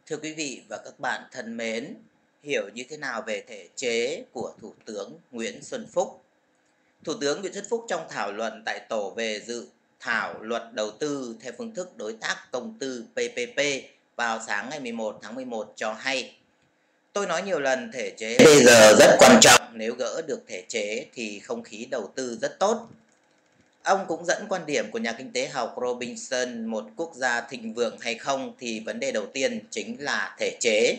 Thưa quý vị và các bạn thân mến, hiểu như thế nào về thể chế của Thủ tướng Nguyễn Xuân Phúc? Thủ tướng Nguyễn Xuân Phúc trong thảo luận tại tổ về dự thảo luật đầu tư theo phương thức đối tác công tư PPP vào sáng ngày 11 tháng 11 cho hay: tôi nói nhiều lần thể chế bây giờ rất quan trọng, nếu gỡ được thể chế thì không khí đầu tư rất tốt. Ông cũng dẫn quan điểm của nhà kinh tế học Robinson, một quốc gia thịnh vượng hay không thì vấn đề đầu tiên chính là thể chế.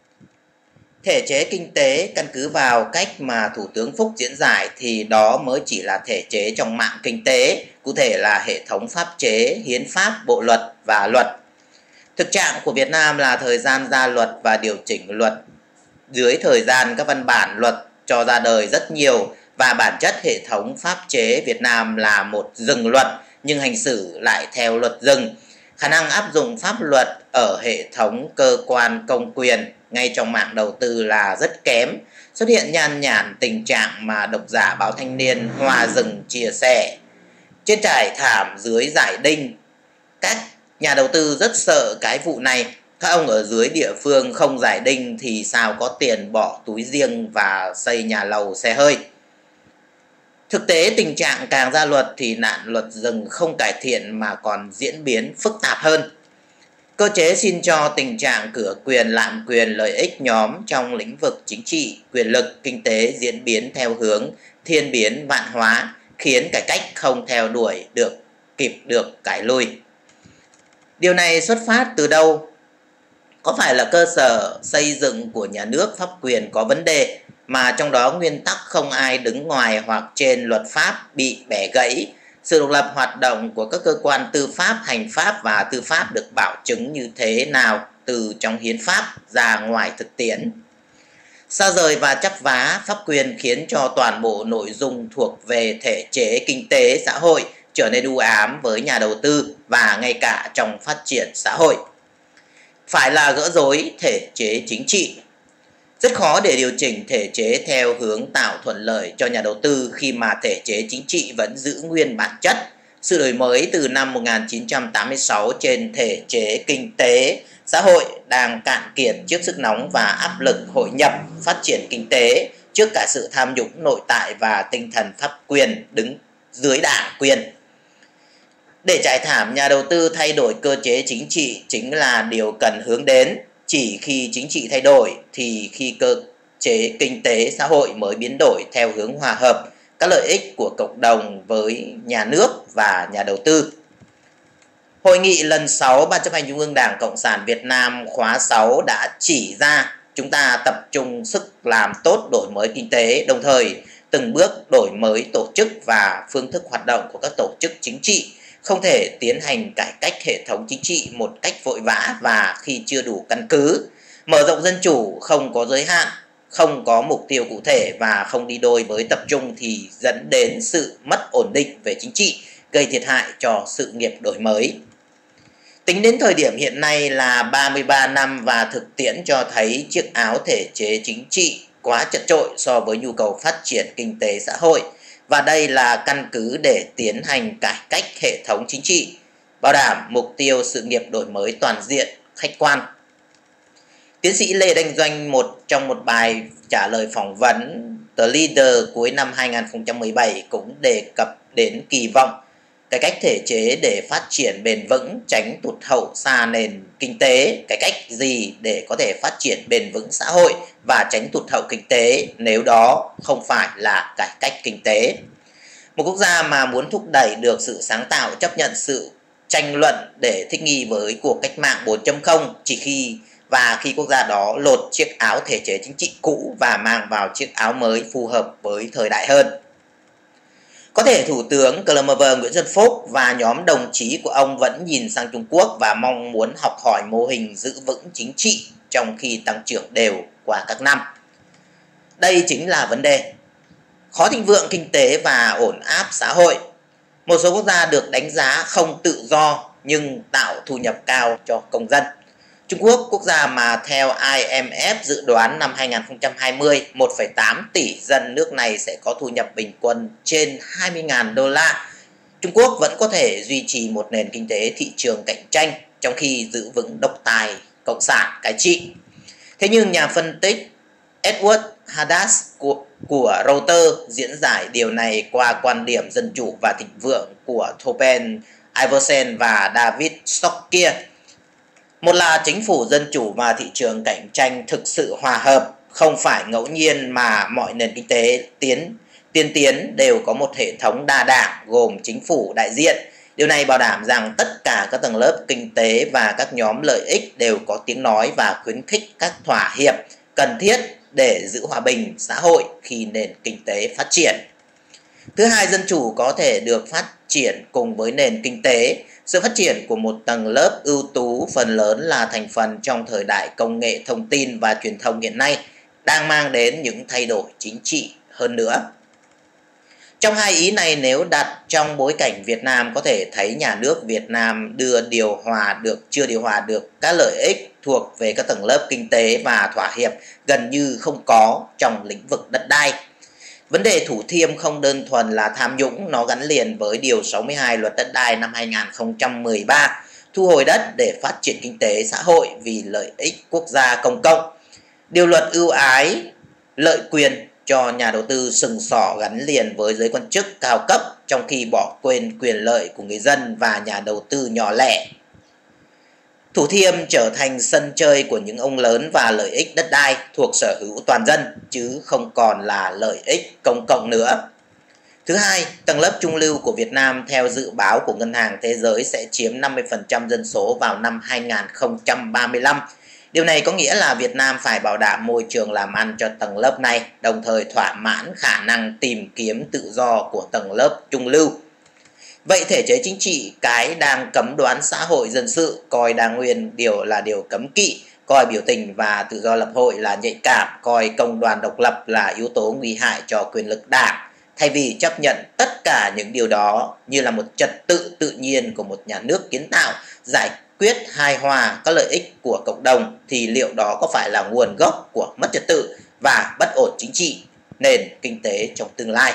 Thể chế kinh tế căn cứ vào cách mà Thủ tướng Phúc diễn giải thì đó mới chỉ là thể chế trong mạng kinh tế, cụ thể là hệ thống pháp chế, hiến pháp, bộ luật và luật. Thực trạng của Việt Nam là thời gian ra luật và điều chỉnh luật dưới thời gian các văn bản luật cho ra đời rất nhiều, và bản chất hệ thống pháp chế Việt Nam là một rừng luật nhưng hành xử lại theo luật rừng. Khả năng áp dụng pháp luật ở hệ thống cơ quan công quyền ngay trong mạng đầu tư là rất kém. Xuất hiện nhan nhản tình trạng mà độc giả báo Thanh Niên Hoa Rừng chia sẻ: trên trải thảm dưới giải đinh. Các nhà đầu tư rất sợ cái vụ này. Các ông ở dưới địa phương không giải đinh thì sao có tiền bỏ túi riêng và xây nhà lầu xe hơi. Thực tế tình trạng càng ra luật thì nạn luật rừng không cải thiện mà còn diễn biến phức tạp hơn. Cơ chế xin cho tình trạng cửa quyền lạm quyền lợi ích nhóm trong lĩnh vực chính trị, quyền lực, kinh tế diễn biến theo hướng thiên biến vạn hóa, khiến cải cách không theo đuổi kịp được cải lui. Điều này xuất phát từ đâu? Có phải là cơ sở xây dựng của nhà nước pháp quyền có vấn đề, mà trong đó nguyên tắc không ai đứng ngoài hoặc trên luật pháp bị bẻ gãy? Sự độc lập hoạt động của các cơ quan tư pháp, hành pháp và tư pháp được bảo chứng như thế nào từ trong hiến pháp ra ngoài thực tiễn? Xa rời và chắp vá pháp quyền khiến cho toàn bộ nội dung thuộc về thể chế kinh tế xã hội trở nên u ám với nhà đầu tư và ngay cả trong phát triển xã hội. Phải là gỡ rối thể chế chính trị. Rất khó để điều chỉnh thể chế theo hướng tạo thuận lợi cho nhà đầu tư khi mà thể chế chính trị vẫn giữ nguyên bản chất. Sự đổi mới từ năm 1986 trên thể chế kinh tế xã hội đang cạn kiệt trước sức nóng và áp lực hội nhập phát triển kinh tế, trước cả sự tham nhũng nội tại và tinh thần pháp quyền đứng dưới đảng quyền. Để trải thảm nhà đầu tư thay đổi cơ chế chính trị chính là điều cần hướng đến. Chỉ khi chính trị thay đổi thì khi cơ chế kinh tế xã hội mới biến đổi theo hướng hòa hợp các lợi ích của cộng đồng với nhà nước và nhà đầu tư. Hội nghị lần 6 Ban chấp hành Trung ương Đảng Cộng sản Việt Nam khóa 6 đã chỉ ra chúng ta tập trung sức làm tốt đổi mới kinh tế, đồng thời từng bước đổi mới tổ chức và phương thức hoạt động của các tổ chức chính trị. Không thể tiến hành cải cách hệ thống chính trị một cách vội vã và khi chưa đủ căn cứ. Mở rộng dân chủ không có giới hạn, không có mục tiêu cụ thể và không đi đôi với tập trung thì dẫn đến sự mất ổn định về chính trị, gây thiệt hại cho sự nghiệp đổi mới. Tính đến thời điểm hiện nay là 33 năm và thực tiễn cho thấy chiếc áo thể chế chính trị quá chật chội so với nhu cầu phát triển kinh tế xã hội. Và đây là căn cứ để tiến hành cải cách hệ thống chính trị, bảo đảm mục tiêu sự nghiệp đổi mới toàn diện, khách quan. Tiến sĩ Lê Đanh Doanh trong một bài trả lời phỏng vấn The Leader cuối năm 2017 cũng đề cập đến kỳ vọng cải cách thể chế để phát triển bền vững, tránh tụt hậu xa nền kinh tế. Cải cách gì để có thể phát triển bền vững xã hội và tránh tụt hậu kinh tế nếu đó không phải là cải cách kinh tế? Một quốc gia mà muốn thúc đẩy được sự sáng tạo, chấp nhận sự tranh luận để thích nghi với cuộc cách mạng 4.0 khi quốc gia đó lột chiếc áo thể chế chính trị cũ và mang vào chiếc áo mới phù hợp với thời đại hơn. Có thể Thủ tướng Clever Nguyễn Xuân Phúc và nhóm đồng chí của ông vẫn nhìn sang Trung Quốc và mong muốn học hỏi mô hình giữ vững chính trị trong khi tăng trưởng đều qua các năm. Đây chính là vấn đề. Khó thịnh vượng kinh tế và ổn áp xã hội. Một số quốc gia được đánh giá không tự do nhưng tạo thu nhập cao cho công dân. Trung Quốc, quốc gia mà theo IMF dự đoán năm 2020, 1,8 tỷ dân nước này sẽ có thu nhập bình quân trên 20.000 đô la. Trung Quốc vẫn có thể duy trì một nền kinh tế thị trường cạnh tranh trong khi giữ vững độc tài Cộng sản cai trị. Thế nhưng nhà phân tích Edward Haddad của Reuters diễn giải điều này qua quan điểm dân chủ và thịnh vượng của Torben Iversen và David Stockier. Một là chính phủ dân chủ và thị trường cạnh tranh thực sự hòa hợp, không phải ngẫu nhiên mà mọi nền kinh tế tiên tiến đều có một hệ thống đa đảng gồm chính phủ đại diện. Điều này bảo đảm rằng tất cả các tầng lớp kinh tế và các nhóm lợi ích đều có tiếng nói và khuyến khích các thỏa hiệp cần thiết để giữ hòa bình xã hội khi nền kinh tế phát triển. Thứ hai, dân chủ có thể được phát triển cùng với nền kinh tế. Sự phát triển của một tầng lớp ưu tú phần lớn là thành phần trong thời đại công nghệ thông tin và truyền thông hiện nay đang mang đến những thay đổi chính trị hơn nữa. Trong hai ý này, nếu đặt trong bối cảnh Việt Nam, có thể thấy nhà nước Việt Nam chưa điều hòa được các lợi ích thuộc về các tầng lớp kinh tế và thỏa hiệp gần như không có trong lĩnh vực đất đai. Vấn đề Thủ Thiêm không đơn thuần là tham nhũng, nó gắn liền với Điều 62 Luật Đất đai năm 2013, thu hồi đất để phát triển kinh tế xã hội vì lợi ích quốc gia công cộng. Điều luật ưu ái lợi quyền cho nhà đầu tư sừng sỏ gắn liền với giới quan chức cao cấp, trong khi bỏ quên quyền lợi của người dân và nhà đầu tư nhỏ lẻ. Thủ Thiêm trở thành sân chơi của những ông lớn và lợi ích đất đai thuộc sở hữu toàn dân, chứ không còn là lợi ích công cộng nữa. Thứ hai, tầng lớp trung lưu của Việt Nam theo dự báo của Ngân hàng Thế giới sẽ chiếm 50% dân số vào năm 2035. Điều này có nghĩa là Việt Nam phải bảo đảm môi trường làm ăn cho tầng lớp này, đồng thời thỏa mãn khả năng tìm kiếm tự do của tầng lớp trung lưu. Vậy thể chế chính trị cái đang cấm đoán xã hội dân sự, coi đa nguyên là điều cấm kỵ, coi biểu tình và tự do lập hội là nhạy cảm, coi công đoàn độc lập là yếu tố nguy hại cho quyền lực đảng. Thay vì chấp nhận tất cả những điều đó như là một trật tự tự nhiên của một nhà nước kiến tạo, giải quyết hài hòa các lợi ích của cộng đồng, thì liệu đó có phải là nguồn gốc của mất trật tự và bất ổn chính trị, nền kinh tế trong tương lai?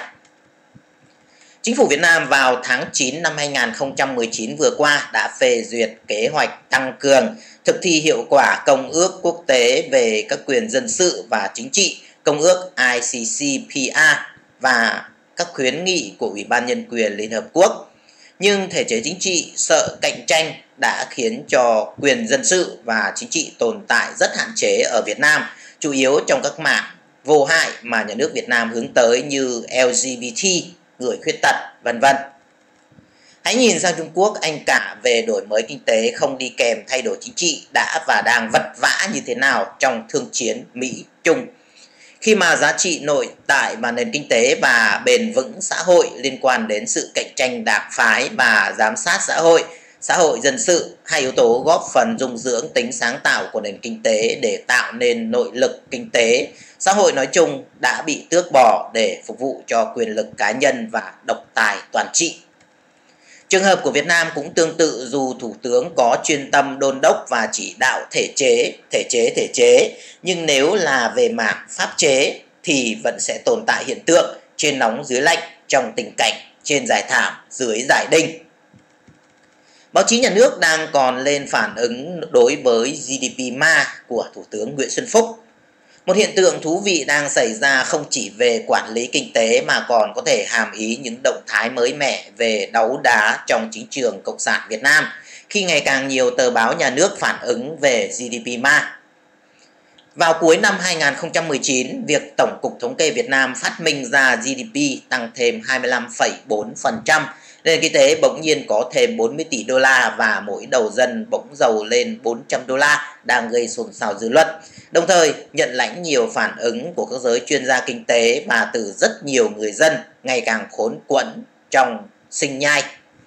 Chính phủ Việt Nam vào tháng 9 năm 2019 vừa qua đã phê duyệt kế hoạch tăng cường thực thi hiệu quả Công ước Quốc tế về các quyền dân sự và chính trị, Công ước ICCPR và các khuyến nghị của Ủy ban Nhân quyền Liên Hợp Quốc. Nhưng thể chế chính trị sợ cạnh tranh đã khiến cho quyền dân sự và chính trị tồn tại rất hạn chế ở Việt Nam, chủ yếu trong các mảng vô hại mà nhà nước Việt Nam hướng tới như LGBT, người khuyết tật, vân vân. Hãy nhìn sang Trung Quốc, anh cả về đổi mới kinh tế không đi kèm thay đổi chính trị đã và đang vật vã như thế nào trong thương chiến Mỹ-Trung. Khi mà giá trị nội tại và nền kinh tế và bền vững xã hội liên quan đến sự cạnh tranh đảng phái và giám sát xã hội dân sự, hai yếu tố góp phần dung dưỡng tính sáng tạo của nền kinh tế để tạo nên nội lực kinh tế, xã hội nói chung đã bị tước bỏ để phục vụ cho quyền lực cá nhân và độc tài toàn trị. Trường hợp của Việt Nam cũng tương tự, dù Thủ tướng có chuyên tâm đôn đốc và chỉ đạo thể chế, nhưng nếu là về mảng pháp chế thì vẫn sẽ tồn tại hiện tượng trên nóng dưới lạnh, trong tình cảnh trên giải thảm dưới giải đinh. Báo chí nhà nước đang còn lên phản ứng đối với GDP ma của Thủ tướng Nguyễn Xuân Phúc. Một hiện tượng thú vị đang xảy ra không chỉ về quản lý kinh tế mà còn có thể hàm ý những động thái mới mẻ về đấu đá trong chính trường Cộng sản Việt Nam, khi ngày càng nhiều tờ báo nhà nước phản ứng về GDP ma. Vào cuối năm 2019, việc Tổng cục Thống kê Việt Nam phát minh ra GDP tăng thêm 25,4%, nền kinh tế bỗng nhiên có thêm 40 tỷ đô la và mỗi đầu dân bỗng giàu lên 400 đô la đang gây xôn xao dư luận. Đồng thời nhận lãnh nhiều phản ứng của các giới chuyên gia kinh tế và từ rất nhiều người dân ngày càng khốn quẫn trong sinh nhai.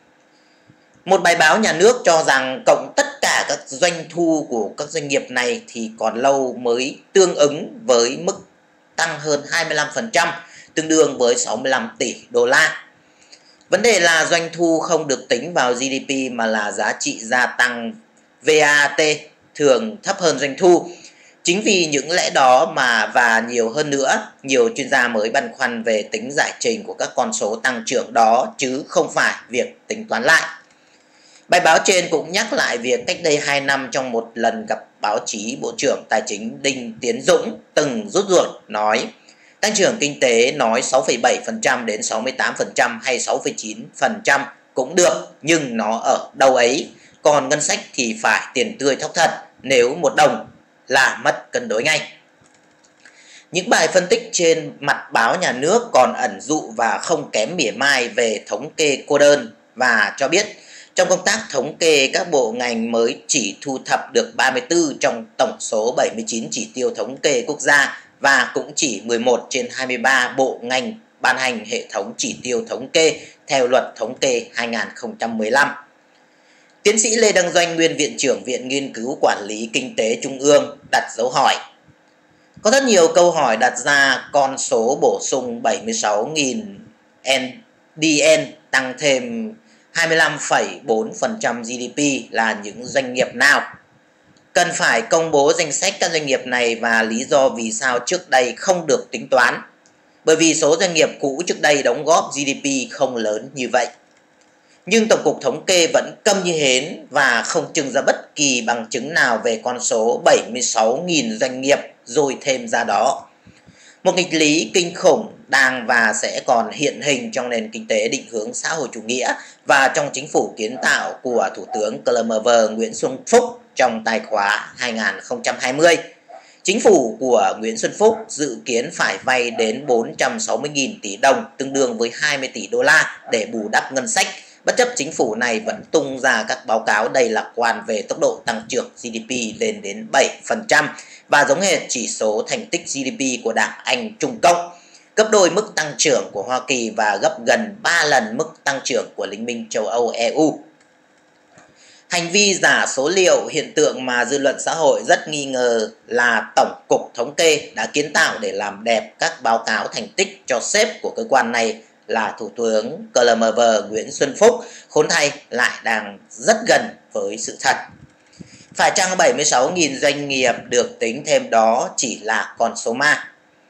Một bài báo nhà nước cho rằng cộng tất cả các doanh thu của các doanh nghiệp này thì còn lâu mới tương ứng với mức tăng hơn 25%, tương đương với 65 tỷ đô la. Vấn đề là doanh thu không được tính vào GDP mà là giá trị gia tăng VAT thường thấp hơn doanh thu. Chính vì những lẽ đó và nhiều hơn nữa, nhiều chuyên gia mới băn khoăn về tính giải trình của các con số tăng trưởng đó chứ không phải việc tính toán lại. Bài báo trên cũng nhắc lại việc cách đây 2 năm trong một lần gặp báo chí, Bộ trưởng Tài chính Đinh Tiến Dũng từng rút ruột nói tăng trưởng kinh tế nói 6,7% đến 68% hay 6,9% cũng được, nhưng nó ở đâu ấy, còn ngân sách thì phải tiền tươi thóc thật, nếu một đồng là mất cân đối ngay. Những bài phân tích trên mặt báo nhà nước còn ẩn dụ và không kém mỉa mai về thống kê cô đơn và cho biết trong công tác thống kê, các bộ ngành mới chỉ thu thập được 34 trong tổng số 79 chỉ tiêu thống kê quốc gia và cũng chỉ 11 trên 23 bộ ngành ban hành hệ thống chỉ tiêu thống kê theo luật thống kê 2015. Tiến sĩ Lê Đăng Doanh, nguyên Viện trưởng Viện Nghiên cứu Quản lý Kinh tế Trung ương đặt dấu hỏi. Có rất nhiều câu hỏi đặt ra, con số bổ sung 76.000 NDN tăng thêm 25,4% GDP là những doanh nghiệp nào? Cần phải công bố danh sách các doanh nghiệp này và lý do vì sao trước đây không được tính toán. Bởi vì số doanh nghiệp cũ trước đây đóng góp GDP không lớn như vậy. Nhưng Tổng cục Thống kê vẫn câm như hến và không trưng ra bất kỳ bằng chứng nào về con số 76.000 doanh nghiệp rồi thêm ra đó. Một nghịch lý kinh khủng đang và sẽ còn hiện hình trong nền kinh tế định hướng xã hội chủ nghĩa và trong chính phủ kiến tạo của Thủ tướng CLMV Nguyễn Xuân Phúc trong tài khóa 2020. Chính phủ của Nguyễn Xuân Phúc dự kiến phải vay đến 460.000 tỷ đồng, tương đương với 20 tỷ đô la để bù đắp ngân sách. Bất chấp chính phủ này vẫn tung ra các báo cáo đầy lạc quan về tốc độ tăng trưởng GDP lên đến 7% và giống hệt chỉ số thành tích GDP của Đảng Anh Trung Cộng, gấp đôi mức tăng trưởng của Hoa Kỳ và gấp gần 3 lần mức tăng trưởng của Liên minh châu Âu EU. Hành vi giả số liệu, hiện tượng mà dư luận xã hội rất nghi ngờ là Tổng cục Thống kê đã kiến tạo để làm đẹp các báo cáo thành tích cho sếp của cơ quan này là Thủ tướng CLMV Nguyễn Xuân Phúc, khốn thay lại đang rất gần với sự thật. Phải chăng 76.000 doanh nghiệp được tính thêm đó chỉ là con số ma?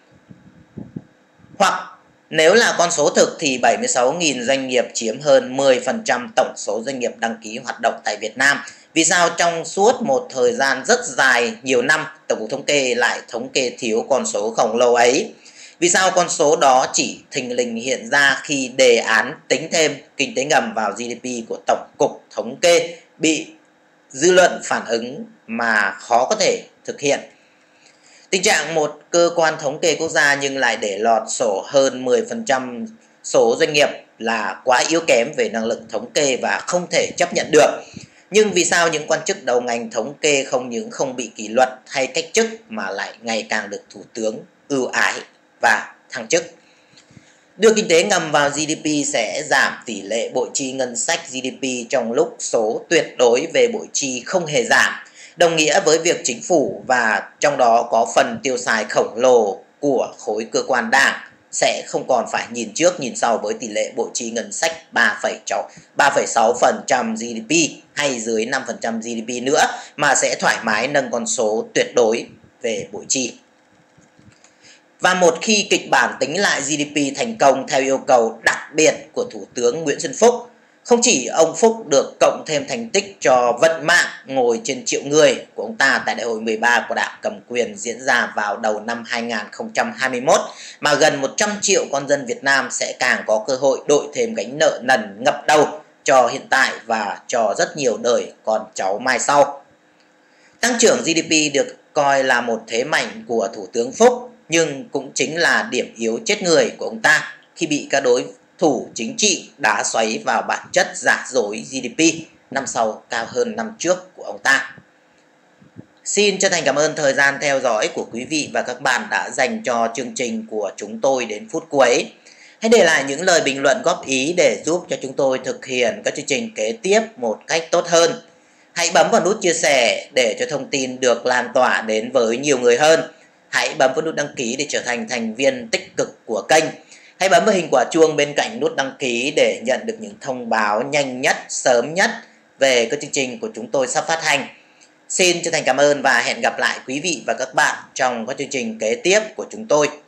Hoặc nếu là con số thực thì 76.000 doanh nghiệp chiếm hơn 10% tổng số doanh nghiệp đăng ký hoạt động tại Việt Nam. Vì sao trong suốt một thời gian rất dài, nhiều năm, Tổng cục Thống kê lại thống kê thiếu con số khổng lồ ấy? Vì sao con số đó chỉ thình lình hiện ra khi đề án tính thêm kinh tế ngầm vào GDP của Tổng cục Thống kê bị dư luận phản ứng mà khó có thể thực hiện? Tình trạng một cơ quan thống kê quốc gia nhưng lại để lọt sổ hơn 10% số doanh nghiệp là quá yếu kém về năng lực thống kê và không thể chấp nhận được. Nhưng vì sao những quan chức đầu ngành thống kê không những không bị kỷ luật hay cách chức mà lại ngày càng được Thủ tướng ưu ái và thăng chức? Đưa kinh tế ngầm vào GDP sẽ giảm tỷ lệ bội chi ngân sách GDP trong lúc số tuyệt đối về bội chi không hề giảm, đồng nghĩa với việc chính phủ và trong đó có phần tiêu xài khổng lồ của khối cơ quan đảng sẽ không còn phải nhìn trước nhìn sau với tỷ lệ bội chi ngân sách 3,6% GDP hay dưới 5% GDP nữa, mà sẽ thoải mái nâng con số tuyệt đối về bội chi. Và một khi kịch bản tính lại GDP thành công theo yêu cầu đặc biệt của Thủ tướng Nguyễn Xuân Phúc, không chỉ ông Phúc được cộng thêm thành tích cho vận mạng ngồi trên triệu người của ông ta tại Đại hội 13 của Đảng cầm quyền diễn ra vào đầu năm 2021, mà gần 100 triệu con dân Việt Nam sẽ càng có cơ hội đội thêm gánh nợ nần ngập đầu cho hiện tại và cho rất nhiều đời con cháu mai sau. Tăng trưởng GDP được coi là một thế mạnh của Thủ tướng Phúc, nhưng cũng chính là điểm yếu chết người của ông ta khi bị các đối thủ chính trị đá xoáy vào bản chất giả dối GDP năm sau cao hơn năm trước của ông ta. Xin chân thành cảm ơn thời gian theo dõi của quý vị và các bạn đã dành cho chương trình của chúng tôi đến phút cuối. Hãy để lại những lời bình luận góp ý để giúp cho chúng tôi thực hiện các chương trình kế tiếp một cách tốt hơn. Hãy bấm vào nút chia sẻ để cho thông tin được lan tỏa đến với nhiều người hơn. Hãy bấm vào nút đăng ký để trở thành thành viên tích cực của kênh. Hãy bấm vào hình quả chuông bên cạnh nút đăng ký để nhận được những thông báo nhanh nhất, sớm nhất về các chương trình của chúng tôi sắp phát hành. Xin chân thành cảm ơn và hẹn gặp lại quý vị và các bạn trong các chương trình kế tiếp của chúng tôi.